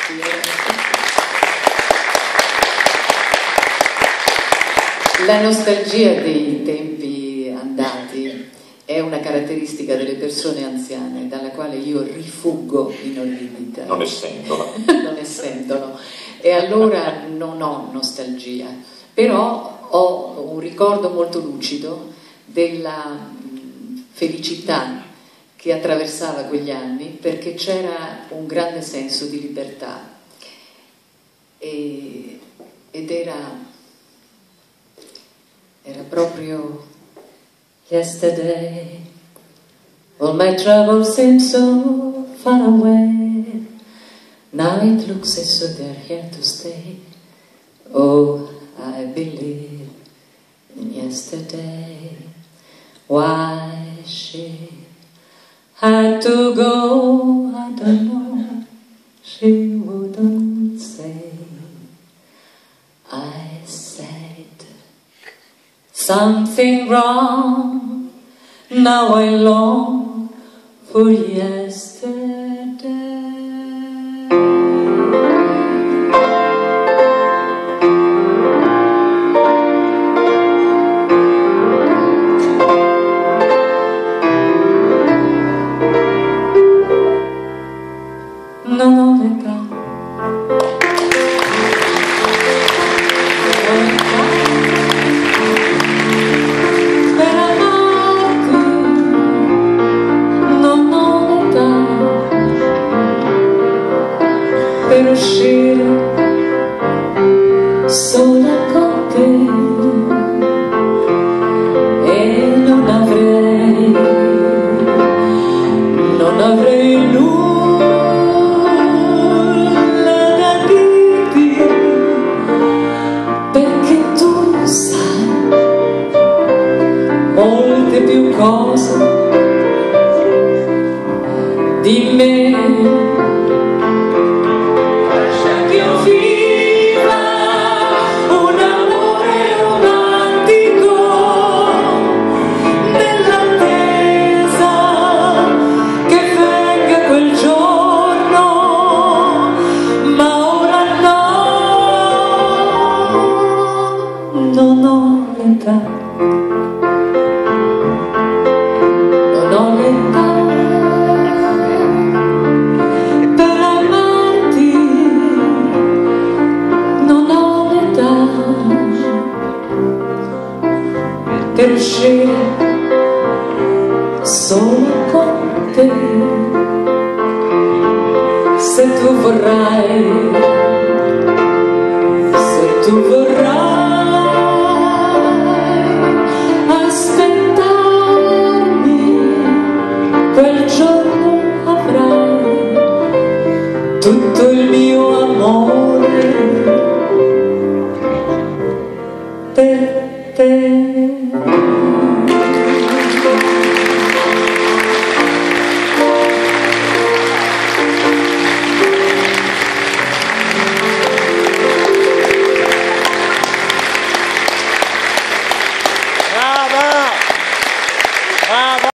La nostalgia dei tempi andati è una caratteristica delle persone anziane dalla quale io rifuggo inorridita. Non essendola. Non essendolo. E allora non ho nostalgia, però ho un ricordo molto lucido della felicità che attraversava quegli anni, perché c'era un grande senso di libertà ed era proprio yesterday. All my troubles seem so far away. Now it looks as though they're here to stay. Oh, I believe in yesterday. Why she had to go, I don't know. She wouldn't say. I said something wrong. Now I long for yesterday. Non ho l'età. Per amarti non ho l'età. Per uscire sola con te. E non avrei nulla da dirti, perché tu sai molte più cose di me. Lascia che io viva un amore romantico nell'attesa che venga quel giorno, ma ora no, non ho l'età. Non ho l'età per amarti, non ho l'età per uscire solo con te. Se tu vorrai